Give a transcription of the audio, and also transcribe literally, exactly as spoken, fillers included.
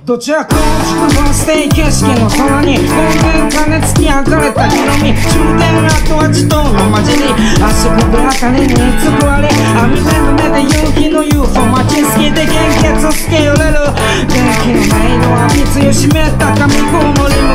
どちらかを祝福して景色の空に光年金付き上がれた色味終電後は地頭の混じり足踏みはかりにつくわり網目の目で夕日の ユーフォー 待ち好きで献血つけ揺れる元気の音色は密輸湿った紙コウモリも